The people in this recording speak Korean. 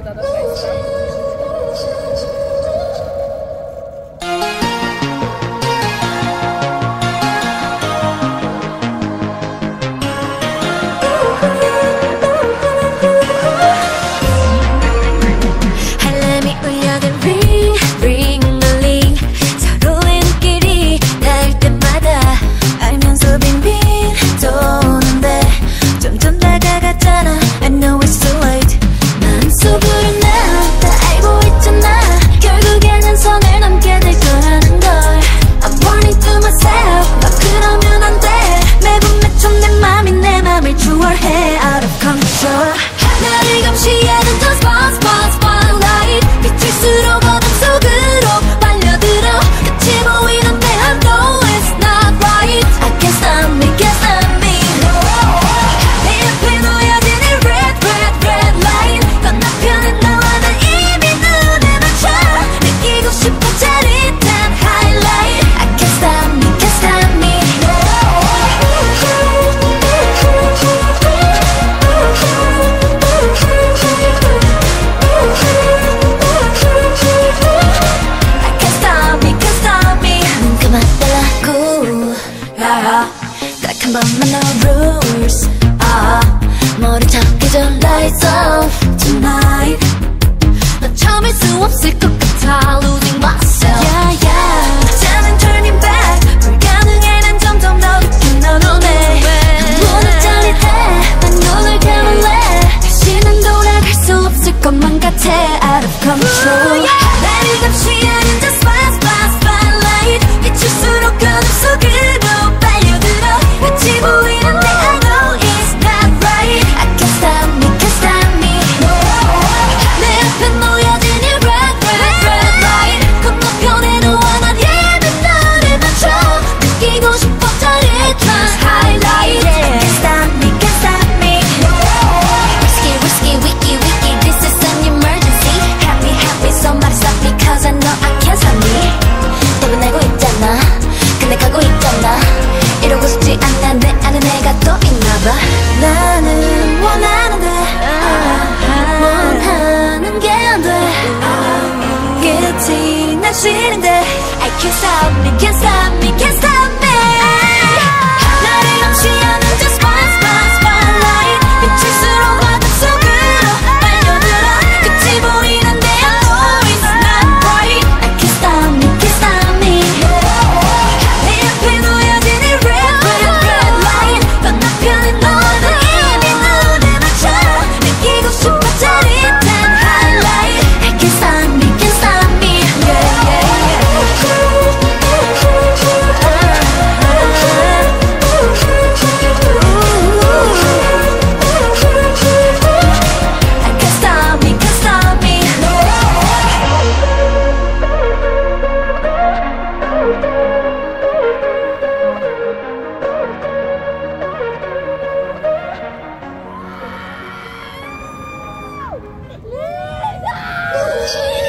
another place, right? 나를 감시하는 저 spotlight 빛일수록 어둠 속으로 빨려들어 끝이 보이는데 I know it's not right. I can't stop me, can't stop me. 내 앞에 놓여진 이 red light 건너편에 너와 난 이미 눈에 맞춰 느끼고 싶어 짜릿한 highlight. I can't stop me, can't stop me. 딱 한 번만 no rules. 머리 잡기 전 lights off tonight. 너 참을 수 없을 것 같아 losing myself. Yeah yeah. 이제는 turning back 불가능해. 난 점점 더 깊은 너 눈에 문을 짜릿해. 난 눈을 감을래. 다시는 돌아갈 수 없을 것만 같아 out of control. 나를 감시하는 저 spotlight 비칠수록 어둠 속으로 빨려들어 끝이 보이는데 I know it's not right. I can't stop me, can't stop me. 내 앞에 놓여진 이 red light 건너편에 너와 난 예쁜 너를 맞춰 느끼고 싶어 짜릿한 highlight. I can't stop me, can't stop me. Risky, wiki, this is an emergency. Happy, somebody stop me cause I know I can't stop me. 대변하고 있잖아 근데 가고 있잖아. 이러고 싶지 않아 내 안에 내가 또 있나봐. 나는 원하는데 원하는 게 안 돼. 끝이 난 싫은데 I can't stop me, can't stop me, can't stop me. 나를 감시하는 저 spotlight 비칠수록 어둠 속으로 빨려들어 끝이 보이는데 I know it's not right. I can't stop me, can't stop me. 내 앞에 놓여진 이 red light 건너편에 너와 난 이미 눈에 맞춰 느끼고 싶어 짜릿한 highlight. I can't stop me, can't stop me. Yeah, yeah, I can't stop me, can't stop me. Lisa!